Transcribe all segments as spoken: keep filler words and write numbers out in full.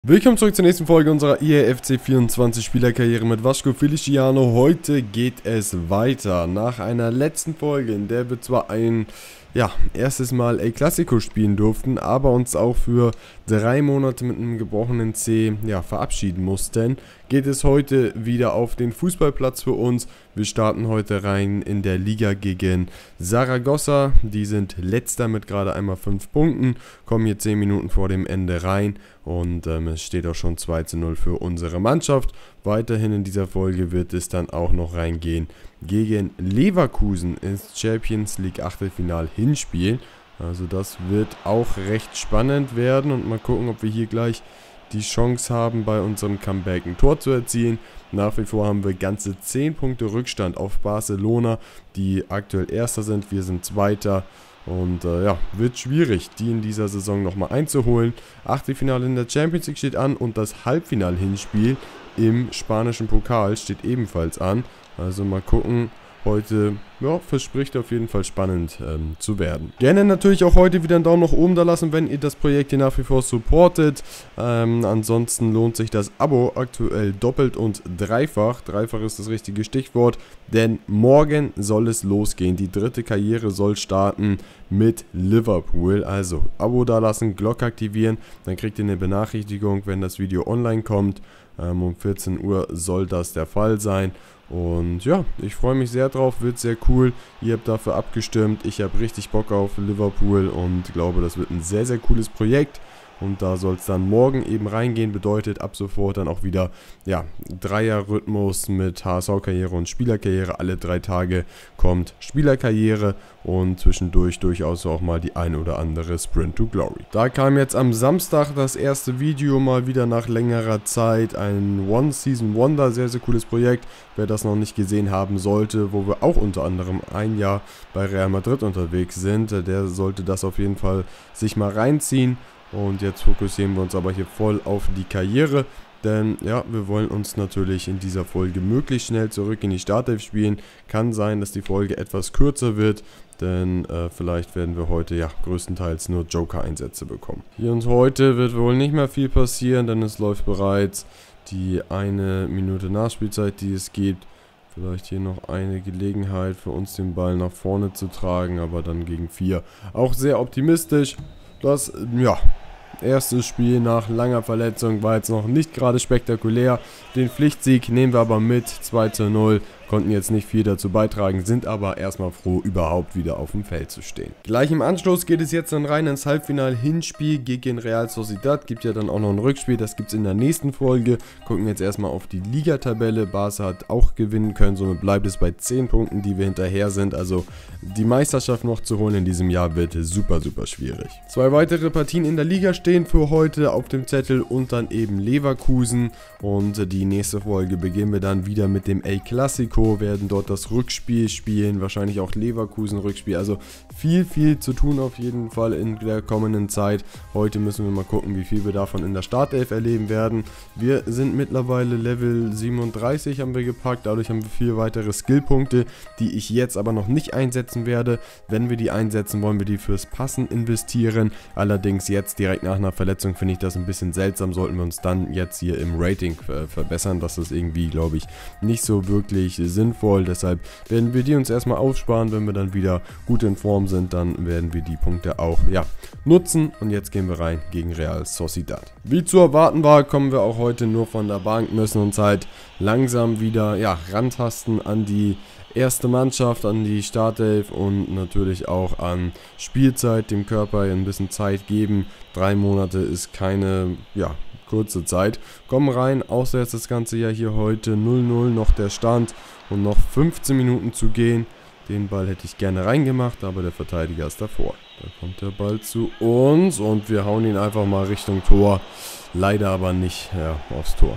Willkommen zurück zur nächsten Folge unserer I A F C vierundzwanzig Spielerkarriere mit Vasco Feliciano. Heute geht es weiter. Nach einer letzten Folge, in der wir zwar ein ja, erstes Mal El Clasico spielen durften, aber uns auch für drei Monate mit einem gebrochenen C ja, verabschieden mussten, geht es heute wieder auf den Fußballplatz für uns. Wir starten heute rein in der Liga gegen Saragossa. Die sind letzter mit gerade einmal fünf Punkten, kommen hier zehn Minuten vor dem Ende rein und ähm, es steht auch schon zwei zu null für unsere Mannschaft. Weiterhin in dieser Folge wird es dann auch noch reingehen gegen Leverkusen ins Champions League Achtelfinal Hinspiel. Also das wird auch recht spannend werden und mal gucken, ob wir hier gleich die Chance haben, bei unserem Comeback ein Tor zu erzielen. Nach wie vor haben wir ganze zehn Punkte Rückstand auf Barcelona, die aktuell Erster sind. Wir sind Zweiter. Und äh, ja, wird schwierig, die in dieser Saison nochmal einzuholen. Achtelfinale in der Champions League steht an und das Halbfinal-Hinspiel im spanischen Pokal steht ebenfalls an. Also mal gucken. Heute, ja, verspricht auf jeden Fall spannend ähm, zu werden. Gerne natürlich auch heute wieder einen Daumen nach oben da lassen, wenn ihr das Projekt hier nach wie vor supportet. Ähm, ansonsten lohnt sich das Abo aktuell doppelt und dreifach. Dreifach ist das richtige Stichwort, denn morgen soll es losgehen. Die dritte Karriere soll starten mit Liverpool. Also Abo da lassen, Glocke aktivieren, dann kriegt ihr eine Benachrichtigung, wenn das Video online kommt. Ähm, um vierzehn Uhr soll das der Fall sein. Und ja, ich freue mich sehr drauf, wird sehr cool. Ihr habt dafür abgestimmt, ich habe richtig Bock auf Liverpool und glaube, das wird ein sehr, sehr cooles Projekt. Und da soll es dann morgen eben reingehen, bedeutet ab sofort dann auch wieder, ja, Dreier-Rhythmus mit H S V-Karriere und Spielerkarriere. Alle drei Tage kommt Spielerkarriere und zwischendurch durchaus auch mal die ein oder andere Sprint to Glory. Da kam jetzt am Samstag das erste Video mal wieder nach längerer Zeit, ein One-Season-Wonder, sehr, sehr cooles Projekt. Wer das noch nicht gesehen haben sollte, wo wir auch unter anderem ein Jahr bei Real Madrid unterwegs sind, der sollte das auf jeden Fall sich mal reinziehen. Und jetzt fokussieren wir uns aber hier voll auf die Karriere, denn ja, wir wollen uns natürlich in dieser Folge möglichst schnell zurück in die Startelf spielen. Kann sein, dass die Folge etwas kürzer wird, denn äh, vielleicht werden wir heute ja größtenteils nur Joker-Einsätze bekommen. Hier und heute wird wohl nicht mehr viel passieren, denn es läuft bereits die eine Minute Nachspielzeit, die es gibt. Vielleicht hier noch eine Gelegenheit für uns, den Ball nach vorne zu tragen, aber dann gegen vier. Auch sehr optimistisch. Das, ja, erstes Spiel nach langer Verletzung war jetzt noch nicht gerade spektakulär. Den Pflichtsieg nehmen wir aber mit, zwei zu null. Konnten jetzt nicht viel dazu beitragen, sind aber erstmal froh, überhaupt wieder auf dem Feld zu stehen. Gleich im Anschluss geht es jetzt dann rein ins Halbfinal-Hinspiel gegen Real Sociedad. Gibt ja dann auch noch ein Rückspiel, das gibt es in der nächsten Folge. Gucken jetzt erstmal auf die Ligatabelle. Barca hat auch gewinnen können, somit bleibt es bei zehn Punkten, die wir hinterher sind. Also die Meisterschaft noch zu holen in diesem Jahr wird super, super schwierig. Zwei weitere Partien in der Liga stehen für heute auf dem Zettel und dann eben Leverkusen. Und die nächste Folge beginnen wir dann wieder mit dem El Clasico. Werden dort das Rückspiel spielen, wahrscheinlich auch Leverkusen Rückspiel, also viel, viel zu tun auf jeden Fall in der kommenden Zeit. Heute müssen wir mal gucken, wie viel wir davon in der Startelf erleben werden. Wir sind mittlerweile Level siebenunddreißig haben wir gepackt, dadurch haben wir vier weitere Skillpunkte, die ich jetzt aber noch nicht einsetzen werde. Wenn wir die einsetzen, wollen wir die fürs Passen investieren, allerdings jetzt direkt nach einer Verletzung finde ich das ein bisschen seltsam, sollten wir uns dann jetzt hier im Rating äh, verbessern, das ist irgendwie, glaube ich, nicht so wirklich sinnvoll, deshalb werden wir die uns erstmal aufsparen. Wenn wir dann wieder gut in Form sind, dann werden wir die Punkte auch, ja, nutzen. Und jetzt gehen wir rein gegen Real Sociedad. Wie zu erwarten war, kommen wir auch heute nur von der Bank, müssen uns halt langsam wieder, ja, rantasten an die erste Mannschaft, an die Startelf und natürlich auch an Spielzeit, dem Körper ein bisschen Zeit geben. Drei Monate ist keine, ja, kurze Zeit. Kommen rein, außer jetzt das ganze Jahr hier heute null null noch der Stand und noch fünfzehn Minuten zu gehen. Den Ball hätte ich gerne reingemacht, aber der Verteidiger ist davor. Da kommt der Ball zu uns und wir hauen ihn einfach mal Richtung Tor. Leider aber nicht, ja, aufs Tor.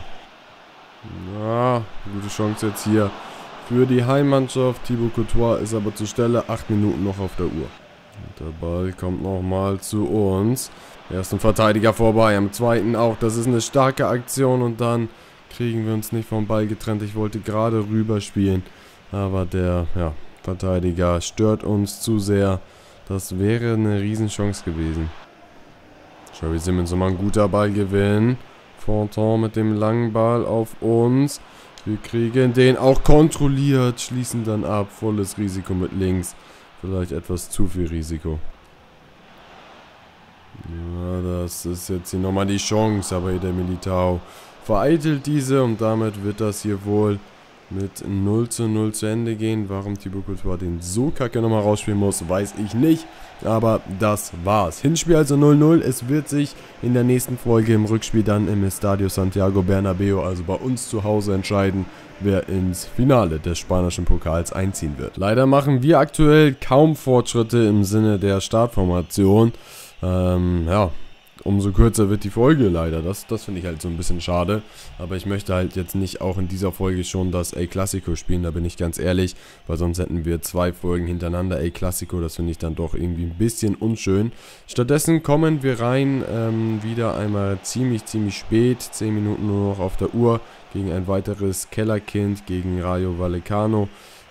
Ja, gute Chance jetzt hier für die Heimmannschaft. Thibaut Courtois ist aber zur Stelle, acht Minuten noch auf der Uhr. Und der Ball kommt nochmal zu uns. Ersten Verteidiger vorbei, am zweiten auch. Das ist eine starke Aktion und dann kriegen wir uns nicht vom Ball getrennt. Ich wollte gerade rüber spielen, aber der ja, Verteidiger stört uns zu sehr. Das wäre eine Riesenchance gewesen. Xavi Simons nochmal ein guter Ballgewinn. Fontan mit dem langen Ball auf uns. Wir kriegen den auch kontrolliert, schließen dann ab. Volles Risiko mit links. Vielleicht etwas zu viel Risiko. Ja, das ist jetzt hier nochmal die Chance, aber hier der Militao vereitelt diese und damit wird das hier wohl mit null zu null zu Ende gehen. Warum Thibaut Courtois den so kacke nochmal rausspielen muss, weiß ich nicht. Aber das war's. Hinspiel also null null. Es wird sich in der nächsten Folge im Rückspiel dann im Estadio Santiago Bernabéu, also bei uns zu Hause, entscheiden, wer ins Finale des spanischen Pokals einziehen wird. Leider machen wir aktuell kaum Fortschritte im Sinne der Startformation. Ähm, ja, umso kürzer wird die Folge leider. Das, das finde ich halt so ein bisschen schade. Aber ich möchte halt jetzt nicht auch in dieser Folge schon das El Clasico spielen, da bin ich ganz ehrlich. Weil sonst hätten wir zwei Folgen hintereinander El Clasico. Das finde ich dann doch irgendwie ein bisschen unschön. Stattdessen kommen wir rein ähm, wieder einmal ziemlich, ziemlich spät. zehn Minuten nur noch auf der Uhr gegen ein weiteres Kellerkind, gegen Rayo Vallecano.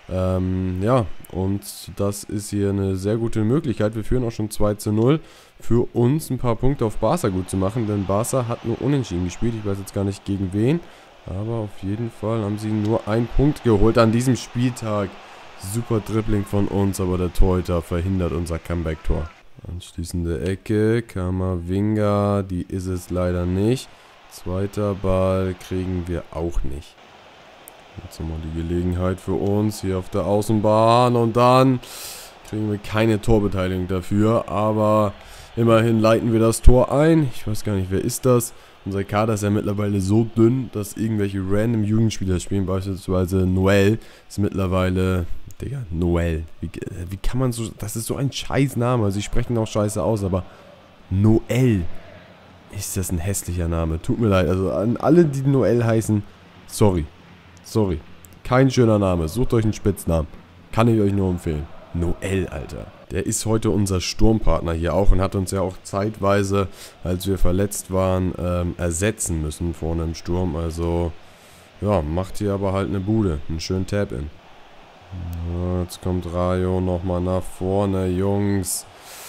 Ähm, ja, und das ist hier eine sehr gute Möglichkeit. Wir führen auch schon zwei zu null. Für uns ein paar Punkte auf Barca gut zu machen, denn Barca hat nur unentschieden gespielt. Ich weiß jetzt gar nicht gegen wen, aber auf jeden Fall haben sie nur einen Punkt geholt an diesem Spieltag. Super Dribbling von uns, aber der Torhüter verhindert unser Comeback-Tor. Anschließende Ecke, Kamavinga, die ist es leider nicht. Zweiter Ball kriegen wir auch nicht. Jetzt nochmal die Gelegenheit für uns hier auf der Außenbahn und dann kriegen wir keine Torbeteiligung dafür, aber immerhin leiten wir das Tor ein. Ich weiß gar nicht, wer ist das. Unser Kader ist ja mittlerweile so dünn, dass irgendwelche random Jugendspieler spielen, beispielsweise Noel ist mittlerweile, Digga, Noel. Wie, wie kann man so, das ist so ein scheiß Name, sie sprechen auch scheiße aus, aber Noel, ist das ein hässlicher Name, tut mir leid, also an alle, die Noel heißen, sorry. Sorry, kein schöner Name. Sucht euch einen Spitznamen. Kann ich euch nur empfehlen. Noel, Alter. Der ist heute unser Sturmpartner hier auch und hat uns ja auch zeitweise, als wir verletzt waren, ähm, ersetzen müssen vorne im Sturm. Also, ja, macht hier aber halt eine Bude. Einen schönen Tap-In. Ja, jetzt kommt Rayo nochmal nach vorne, Jungs.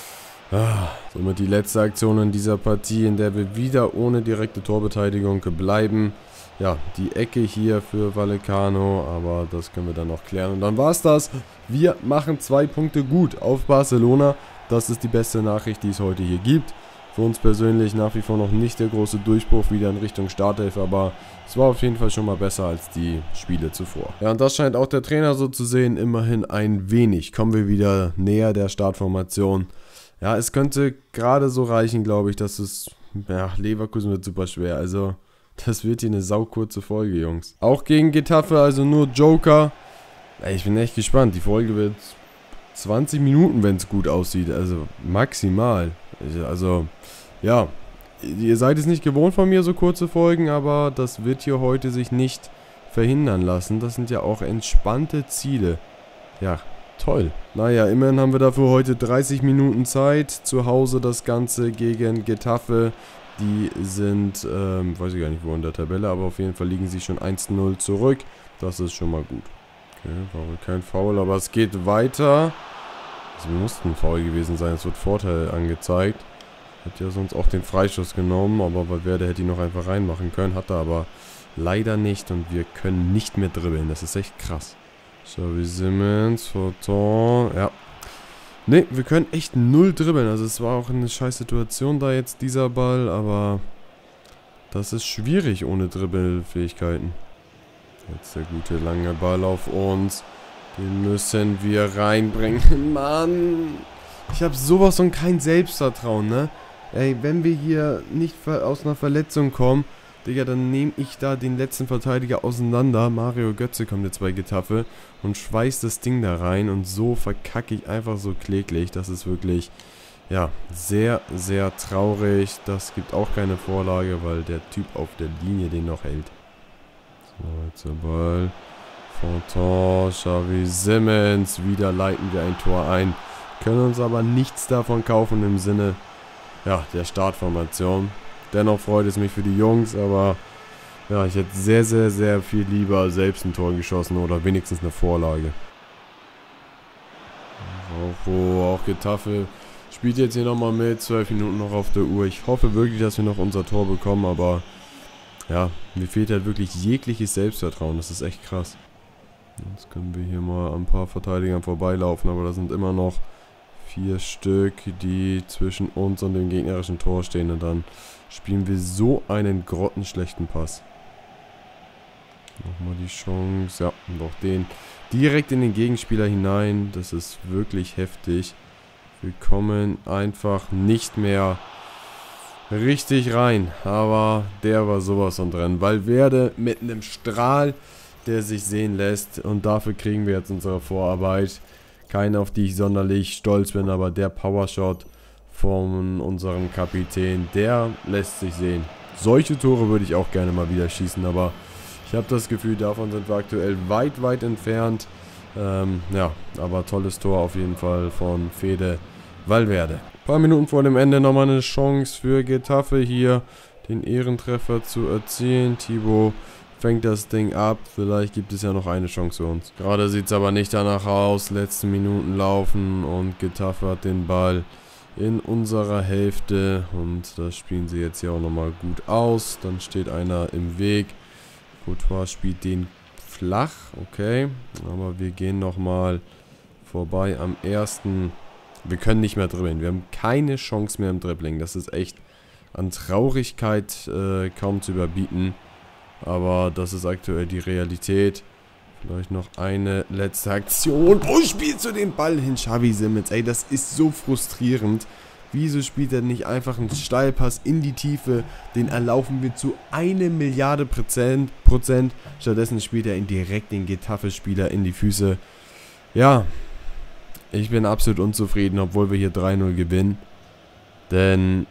Ah, somit die letzte Aktion in dieser Partie, in der wir wieder ohne direkte Torbeteiligung bleiben. Ja, die Ecke hier für Vallecano, aber das können wir dann noch klären. Und dann war es das. Wir machen zwei Punkte gut auf Barcelona. Das ist die beste Nachricht, die es heute hier gibt. Für uns persönlich nach wie vor noch nicht der große Durchbruch wieder in Richtung Startelf, aber es war auf jeden Fall schon mal besser als die Spiele zuvor. Ja, und das scheint auch der Trainer so zu sehen. Immerhin ein wenig. Kommen wir wieder näher der Startformation. Ja, es könnte gerade so reichen, glaube ich, dass es... Ja, Leverkusen wird super schwer, also... Das wird hier eine saukurze Folge, Jungs. Auch gegen Getafe, also nur Joker. Ich bin echt gespannt. Die Folge wird zwanzig Minuten, wenn es gut aussieht. Also maximal. Also, ja. Ihr seid es nicht gewohnt von mir, so kurze Folgen, aber das wird hier heute sich nicht verhindern lassen. Das sind ja auch entspannte Ziele. Ja, toll. Naja, immerhin haben wir dafür heute dreißig Minuten Zeit. Zu Hause das Ganze gegen Getafe. Die sind, ähm, weiß ich gar nicht wo in der Tabelle, aber auf jeden Fall liegen sie schon eins zu null zurück. Das ist schon mal gut. Okay, war wohl kein Foul, aber es geht weiter. Es musste ein Foul gewesen sein, es wird Vorteil angezeigt. Hat ja sonst auch den Freischuss genommen, aber Valverde hätte ihn noch einfach reinmachen können, hat er aber leider nicht und wir können nicht mehr dribbeln, das ist echt krass. Xavi Simons, Fontan, ja. Ne, wir können echt null dribbeln. Also es war auch eine scheiß Situation da jetzt, dieser Ball, aber das ist schwierig ohne Dribbelfähigkeiten. Jetzt der gute lange Ball auf uns. Den müssen wir reinbringen. Mann, ich habe sowas und kein Selbstvertrauen, ne? Ey, wenn wir hier nicht aus einer Verletzung kommen, Digga, dann nehme ich da den letzten Verteidiger auseinander. Mario Götze kommt jetzt bei Getafe und schweißt das Ding da rein. Und so verkacke ich einfach so kläglich. Das ist wirklich, ja, sehr, sehr traurig. Das gibt auch keine Vorlage, weil der Typ auf der Linie den noch hält. So, jetzt der Ball. Fontan, Xavi Simons. Wieder leiten wir ein Tor ein. Können uns aber nichts davon kaufen im Sinne, ja, der Startformation. Dennoch freut es mich für die Jungs, aber ja, ich hätte sehr, sehr, sehr viel lieber selbst ein Tor geschossen oder wenigstens eine Vorlage. Auch, oh, auch Getafe spielt jetzt hier nochmal mit, zwölf Minuten noch auf der Uhr. Ich hoffe wirklich, dass wir noch unser Tor bekommen, aber ja, mir fehlt halt wirklich jegliches Selbstvertrauen. Das ist echt krass. Jetzt können wir hier mal an ein paar Verteidigern vorbeilaufen, aber da sind immer noch vier Stück, die zwischen uns und dem gegnerischen Tor stehen. Und dann spielen wir so einen grottenschlechten Pass. Nochmal die Chance. Ja, und auch den direkt in den Gegenspieler hinein. Das ist wirklich heftig. Wir kommen einfach nicht mehr richtig rein. Aber der war sowas von drin. Valverde mit einem Strahl, der sich sehen lässt. Und dafür kriegen wir jetzt unsere Vorarbeit. Keine, auf die ich sonderlich stolz bin, aber der Powershot von unserem Kapitän, der lässt sich sehen. Solche Tore würde ich auch gerne mal wieder schießen, aber ich habe das Gefühl, davon sind wir aktuell weit, weit entfernt. Ähm, ja, aber tolles Tor auf jeden Fall von Fede Valverde. Ein paar Minuten vor dem Ende nochmal eine Chance für Getafe hier, den Ehrentreffer zu erzielen. Thibaut fängt das Ding ab. Vielleicht gibt es ja noch eine Chance für uns. Gerade sieht es aber nicht danach aus. Letzte Minuten laufen und Getafe hat den Ball in unserer Hälfte. Und das spielen sie jetzt hier auch nochmal gut aus. Dann steht einer im Weg. Courtois spielt den flach. Okay. Aber wir gehen nochmal vorbei am ersten. Wir können nicht mehr dribbeln. Wir haben keine Chance mehr im Dribbling. Das ist echt an Traurigkeit äh, kaum zu überbieten. Aber das ist aktuell die Realität. Vielleicht noch eine letzte Aktion. Wo spielst du den Ball hin, Xavi Simons? Ey, das ist so frustrierend. Wieso spielt er nicht einfach einen Steilpass in die Tiefe? Den erlaufen wir zu eine Milliarde Prozent. Prozent. Stattdessen spielt er ihn direkt den Getafe-Spieler in die Füße. Ja, ich bin absolut unzufrieden, obwohl wir hier drei null gewinnen. Denn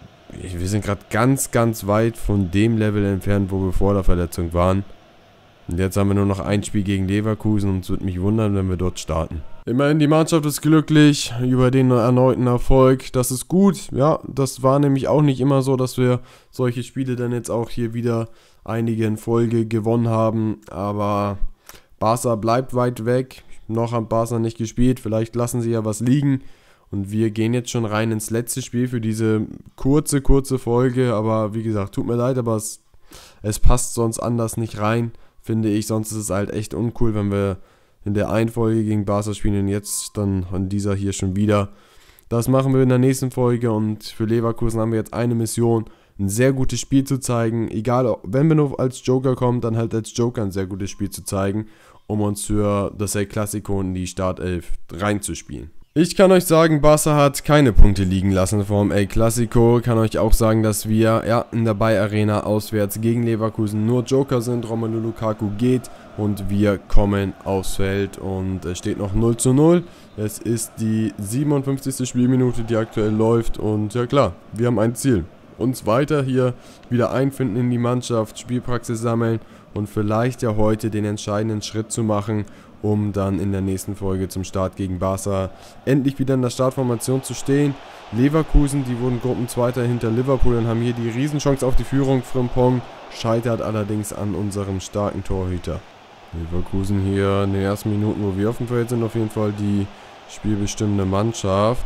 wir sind gerade ganz, ganz weit von dem Level entfernt, wo wir vor der Verletzung waren. Und jetzt haben wir nur noch ein Spiel gegen Leverkusen und es würde mich wundern, wenn wir dort starten. Immerhin, die Mannschaft ist glücklich über den erneuten Erfolg. Das ist gut. Ja, das war nämlich auch nicht immer so, dass wir solche Spiele dann jetzt auch hier wieder einige in Folge gewonnen haben. Aber Barca bleibt weit weg. Noch hat Barca nicht gespielt. Vielleicht lassen sie ja was liegen. Und wir gehen jetzt schon rein ins letzte Spiel für diese kurze, kurze Folge. Aber wie gesagt, tut mir leid, aber es, es passt sonst anders nicht rein, finde ich. Sonst ist es halt echt uncool, wenn wir in der einen Folge gegen Barca spielen und jetzt dann an dieser hier schon wieder. Das machen wir in der nächsten Folge und für Leverkusen haben wir jetzt eine Mission, ein sehr gutes Spiel zu zeigen. Egal, wenn wir nur als Joker kommen, dann halt als Joker ein sehr gutes Spiel zu zeigen, um uns für das El Clasico in die Startelf reinzuspielen. Ich kann euch sagen, Barca hat keine Punkte liegen lassen vom El Clasico. Kann euch auch sagen, dass wir ja in der Bay Arena auswärts gegen Leverkusen nur Joker sind. Romelu Lukaku geht und wir kommen aufs Feld und es steht noch null zu null. Es ist die siebenundfünfzigste Spielminute, die aktuell läuft und ja klar, wir haben ein Ziel. Uns weiter hier wieder einfinden in die Mannschaft, Spielpraxis sammeln und vielleicht ja heute den entscheidenden Schritt zu machen, um dann in der nächsten Folge zum Start gegen Barca endlich wieder in der Startformation zu stehen. Leverkusen, die wurden Gruppenzweiter hinter Liverpool und haben hier die Riesenchance auf die Führung. Frimpong scheitert allerdings an unserem starken Torhüter. Leverkusen hier in den ersten Minuten, wo wir auf dem Feld sind, auf jeden Fall die spielbestimmende Mannschaft.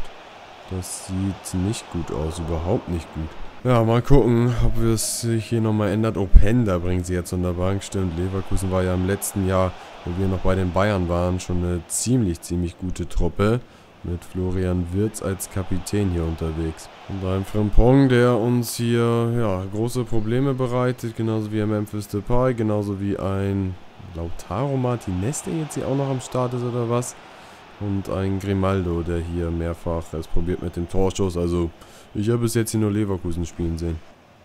Das sieht nicht gut aus, überhaupt nicht gut. Ja, mal gucken, ob es sich hier nochmal ändert. Openda bringt sie jetzt unter Bank. Stimmt, Leverkusen war ja im letzten Jahr, wo wir noch bei den Bayern waren, schon eine ziemlich, ziemlich gute Truppe. Mit Florian Wirtz als Kapitän hier unterwegs. Und ein Frimpong, der uns hier ja, große Probleme bereitet. Genauso wie ein Memphis Depay, genauso wie ein Lautaro Martinez, der jetzt hier auch noch am Start ist oder was. Und ein Grimaldo, der hier mehrfach es probiert mit dem Torschuss. Also ich habe bis jetzt hier nur Leverkusen spielen sehen.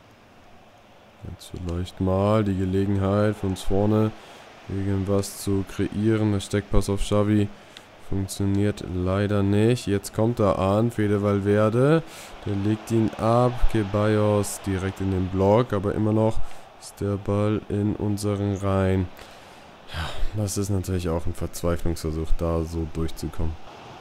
Jetzt vielleicht mal die Gelegenheit für uns vorne irgendwas zu kreieren. Der Steckpass auf Xavi funktioniert leider nicht. Jetzt kommt er an, Fede Valverde. Der legt ihn ab. Ceballos direkt in den Block, aber immer noch ist der Ball in unseren Reihen. Ja, das ist natürlich auch ein Verzweiflungsversuch, da so durchzukommen.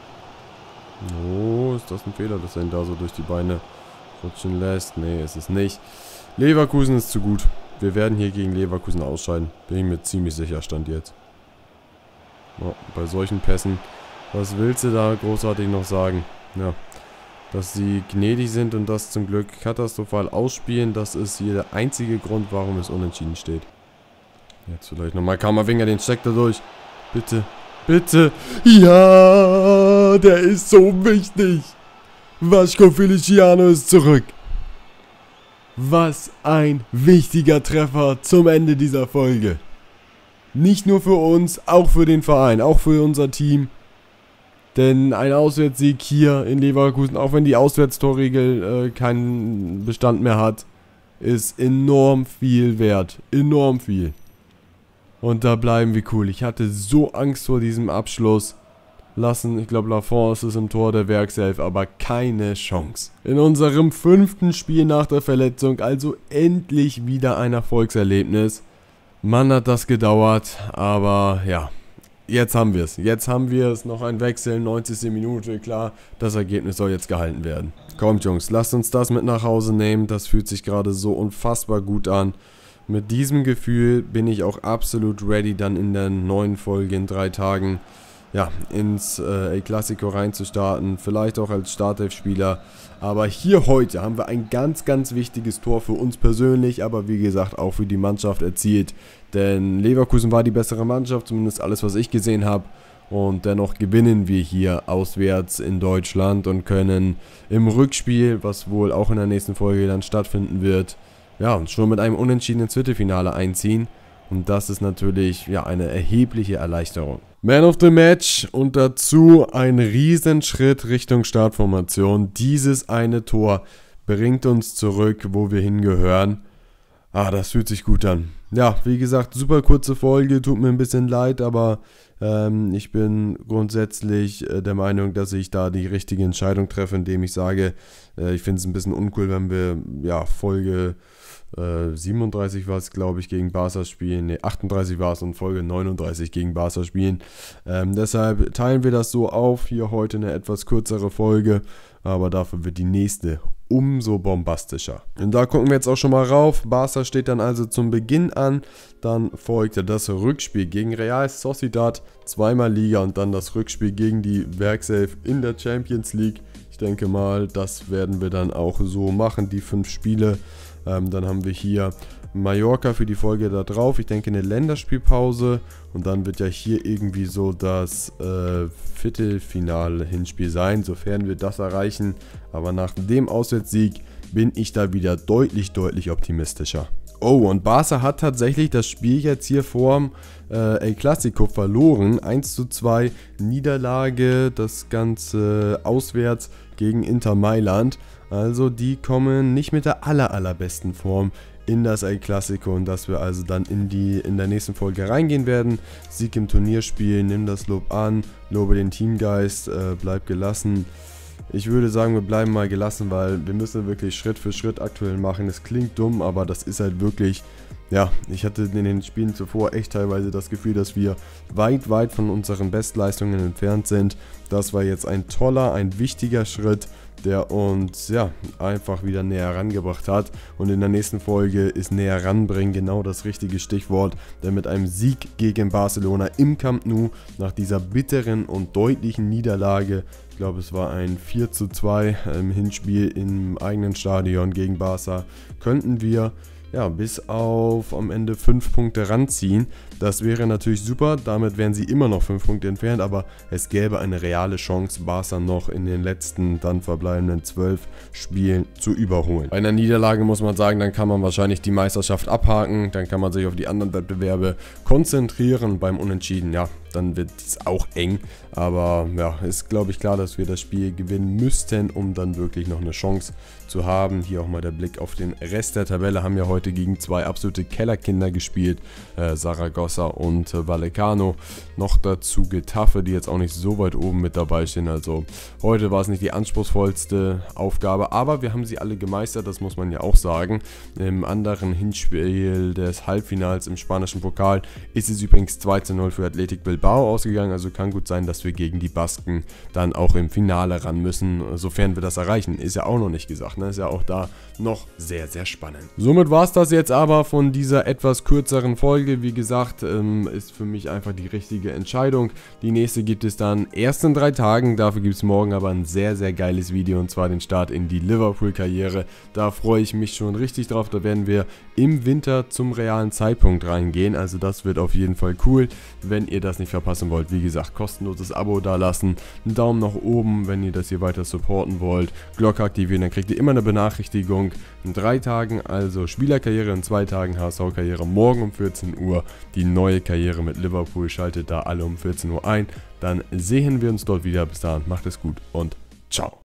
Oh, ist das ein Fehler, dass er ihn da so durch die Beine rutschen lässt? Nee, ist es nicht. Leverkusen ist zu gut. Wir werden hier gegen Leverkusen ausscheiden. Bin ich mir ziemlich sicher, stand jetzt. Ja, bei solchen Pässen, was willst du da großartig noch sagen? Ja, dass sie gnädig sind und das zum Glück katastrophal ausspielen. Das ist hier der einzige Grund, warum es unentschieden steht. Jetzt vielleicht nochmal Kammerwinger, den steckt er durch. Bitte, bitte. Ja, der ist so wichtig. Vasco Feliciano ist zurück. Was ein wichtiger Treffer zum Ende dieser Folge. Nicht nur für uns, auch für den Verein, auch für unser Team. Denn ein Auswärtssieg hier in Leverkusen, auch wenn die Auswärtstorregel äh, keinen Bestand mehr hat, ist enorm viel wert. Enorm viel. Und da bleiben wir cool. Ich hatte so Angst vor diesem Abschluss. Lassen, ich glaube Lafont ist im Tor der Werkself, aber keine Chance. In unserem fünften Spiel nach der Verletzung, also endlich wieder ein Erfolgserlebnis. Mann, hat das gedauert, aber ja, jetzt haben wir es. Jetzt haben wir es, noch ein Wechsel, neunzigste Minute, klar, das Ergebnis soll jetzt gehalten werden. Kommt Jungs, lasst uns das mit nach Hause nehmen, das fühlt sich gerade so unfassbar gut an. Mit diesem Gefühl bin ich auch absolut ready, dann in der neuen Folge in drei Tagen ja, ins äh, El Clasico reinzustarten, vielleicht auch als Startelf-Spieler. Aber hier heute haben wir ein ganz, ganz wichtiges Tor für uns persönlich, aber wie gesagt auch für die Mannschaft erzielt. Denn Leverkusen war die bessere Mannschaft, zumindest alles, was ich gesehen habe. Und dennoch gewinnen wir hier auswärts in Deutschland und können im Rückspiel, was wohl auch in der nächsten Folge dann stattfinden wird, ja, schon mit einem Unentschieden ins Viertelfinale einziehen. Und das ist natürlich ja eine erhebliche Erleichterung. Man of the Match und dazu ein Riesenschritt Richtung Startformation. Dieses eine Tor bringt uns zurück, wo wir hingehören. Ah, das fühlt sich gut an. Ja, wie gesagt, super kurze Folge, tut mir ein bisschen leid, aber ähm, ich bin grundsätzlich äh, der Meinung, dass ich da die richtige Entscheidung treffe, indem ich sage, äh, ich finde es ein bisschen uncool, wenn wir, ja, Folge äh, siebenunddreißig war es, glaube ich, gegen Barca spielen, ne, achtunddreißig war es und Folge neununddreißig gegen Barca spielen. Ähm, deshalb teilen wir das so auf, hier heute eine etwas kürzere Folge, aber dafür wird die nächste umso bombastischer. Und da gucken wir jetzt auch schon mal rauf. Barca steht dann also zum Beginn an. Dann folgte das Rückspiel gegen Real Sociedad, zweimal Liga und dann das Rückspiel gegen die Werkself in der Champions League. Ich denke mal, das werden wir dann auch so machen, die fünf Spiele. Ähm, dann haben wir hier Mallorca für die Folge da drauf. Ich denke eine Länderspielpause und dann wird ja hier irgendwie so das äh, Viertelfinale-Hinspiel sein, sofern wir das erreichen. Aber nach dem Auswärtssieg bin ich da wieder deutlich, deutlich optimistischer. Oh, und Barca hat tatsächlich das Spiel jetzt hier vorm äh, El Clasico verloren. eins zu zwei Niederlage, das Ganze auswärts gegen Inter Mailand. Also die kommen nicht mit der aller, allerbesten Form in das El Clasico und dass wir also dann in die in der nächsten Folge reingehen werden. Sieg im Turnierspiel, nimm das Lob an, lobe den Teamgeist, äh, bleib gelassen. Ich würde sagen, wir bleiben mal gelassen, weil wir müssen wirklich Schritt für Schritt aktuell machen. Es klingt dumm, aber das ist halt wirklich, ja, ich hatte in den Spielen zuvor echt teilweise das Gefühl, dass wir weit, weit von unseren Bestleistungen entfernt sind. Das war jetzt ein toller, ein wichtiger Schritt, der uns ja einfach wieder näher herangebracht hat. Und in der nächsten Folge ist näher ranbringen genau das richtige Stichwort, denn mit einem Sieg gegen Barcelona im Camp Nou nach dieser bitteren und deutlichen Niederlage, ich glaube es war ein vier zu zwei im Hinspiel im eigenen Stadion gegen Barca, könnten wir ja, bis auf am Ende fünf Punkte ranziehen. Das wäre natürlich super, damit wären sie immer noch fünf Punkte entfernt, aber es gäbe eine reale Chance, Barca noch in den letzten dann verbleibenden zwölf Spielen zu überholen. Bei einer Niederlage muss man sagen, dann kann man wahrscheinlich die Meisterschaft abhaken, dann kann man sich auf die anderen Wettbewerbe konzentrieren. Beim Unentschieden, ja, dann wird es auch eng, aber ja, ist glaube ich klar, dass wir das Spiel gewinnen müssten, um dann wirklich noch eine Chance zu haben. Hier auch mal der Blick auf den Rest der Tabelle, haben ja heute gegen zwei absolute Kellerkinder gespielt, äh, Saragossa und äh, Vallecano, noch dazu Getafe, die jetzt auch nicht so weit oben mit dabei stehen, also heute war es nicht die anspruchsvollste Aufgabe, aber wir haben sie alle gemeistert, das muss man ja auch sagen. Im anderen Hinspiel des Halbfinals im spanischen Pokal ist es übrigens zwei zu null für Athletic Bilbao Bilbao ausgegangen, also kann gut sein, dass wir gegen die Basken dann auch im Finale ran müssen, sofern wir das erreichen. Ist ja auch noch nicht gesagt, ne? Ist ja auch da noch sehr, sehr spannend. Somit war es das jetzt aber von dieser etwas kürzeren Folge. Wie gesagt, ähm, ist für mich einfach die richtige Entscheidung. Die nächste gibt es dann erst in drei Tagen, dafür gibt es morgen aber ein sehr, sehr geiles Video, und zwar den Start in die Liverpool-Karriere. Da freue ich mich schon richtig drauf, da werden wir im Winter zum realen Zeitpunkt reingehen, also das wird auf jeden Fall cool, wenn ihr das nicht verpassen wollt. Wie gesagt, kostenloses Abo da lassen, einen Daumen nach oben, wenn ihr das hier weiter supporten wollt, Glocke aktivieren, dann kriegt ihr immer eine Benachrichtigung. In drei Tagen also Spielerkarriere, in zwei Tagen H S V-Karriere, morgen um vierzehn Uhr die neue Karriere mit Liverpool. Schaltet da alle um vierzehn Uhr ein, dann sehen wir uns dort wieder. Bis dahin, macht es gut und ciao.